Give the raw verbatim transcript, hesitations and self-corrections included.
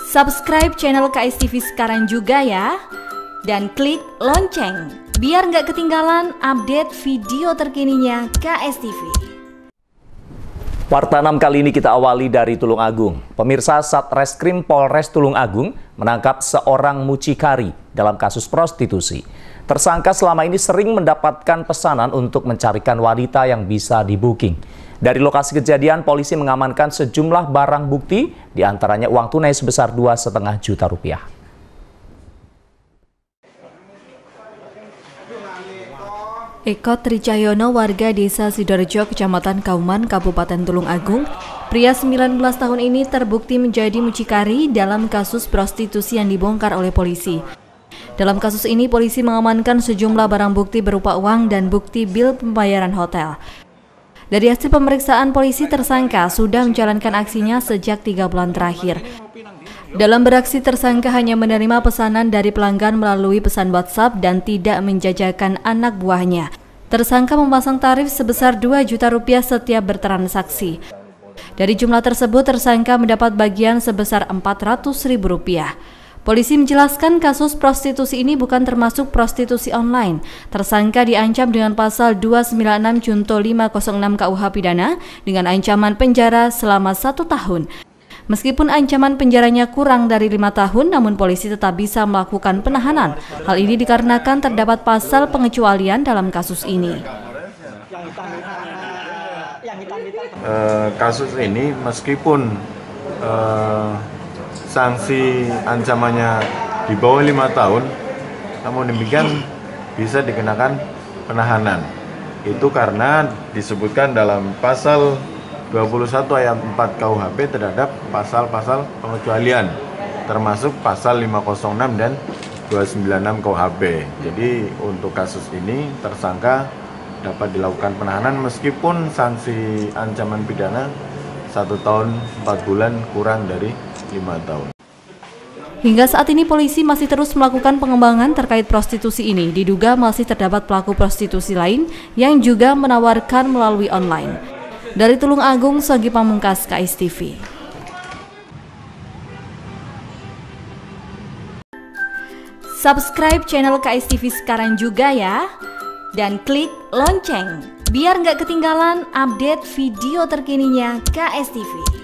Subscribe channel K S T V sekarang juga ya. Dan klik lonceng, biar nggak ketinggalan update video terkininya K S T V. Warta enam kali ini kita awali dari Tulung Agung. Pemirsa, Satreskrim Polres Tulung Agung menangkap seorang mucikari dalam kasus prostitusi. Tersangka selama ini sering mendapatkan pesanan untuk mencarikan wanita yang bisa di-booking. Dari lokasi kejadian, polisi mengamankan sejumlah barang bukti, diantaranya uang tunai sebesar dua koma lima juta rupiah. Eko Tricahyono, warga desa Sidorejo, Kecamatan Kauman, Kabupaten Tulung Agung, pria sembilan belas tahun ini terbukti menjadi mucikari dalam kasus prostitusi yang dibongkar oleh polisi. Dalam kasus ini, polisi mengamankan sejumlah barang bukti berupa uang dan bukti bil pembayaran hotel. Dari hasil pemeriksaan polisi, tersangka sudah menjalankan aksinya sejak tiga bulan terakhir. Dalam beraksi, tersangka hanya menerima pesanan dari pelanggan melalui pesan WhatsApp dan tidak menjajakan anak buahnya. Tersangka memasang tarif sebesar dua juta rupiah setiap bertransaksi. Dari jumlah tersebut, tersangka mendapat bagian sebesar empat ratus ribu rupiah. Polisi menjelaskan kasus prostitusi ini bukan termasuk prostitusi online. Tersangka diancam dengan pasal dua sembilan enam junto lima nol enam K U H pidana dengan ancaman penjara selama satu tahun. Meskipun ancaman penjaranya kurang dari lima tahun, namun polisi tetap bisa melakukan penahanan. Hal ini dikarenakan terdapat pasal pengecualian dalam kasus ini. Uh, kasus ini meskipun uh, sanksi ancamannya di bawah lima tahun, namun demikian bisa dikenakan penahanan. Itu karena disebutkan dalam pasal dua puluh satu ayat empat K U H P terhadap pasal-pasal pengecualian, termasuk pasal lima nol enam dan dua sembilan enam K U H P. Jadi untuk kasus ini tersangka dapat dilakukan penahanan meskipun sanksi ancaman pidana satu tahun empat bulan kurang dari lima tahun. Hingga saat ini polisi masih terus melakukan pengembangan terkait prostitusi ini. Diduga masih terdapat pelaku prostitusi lain yang juga menawarkan melalui online. Dari Tulung Agung, Sogi Pamungkas, K S T V. Subscribe channel K S T V sekarang juga ya. Dan klik lonceng, biar nggak ketinggalan update video terkininya K S T V.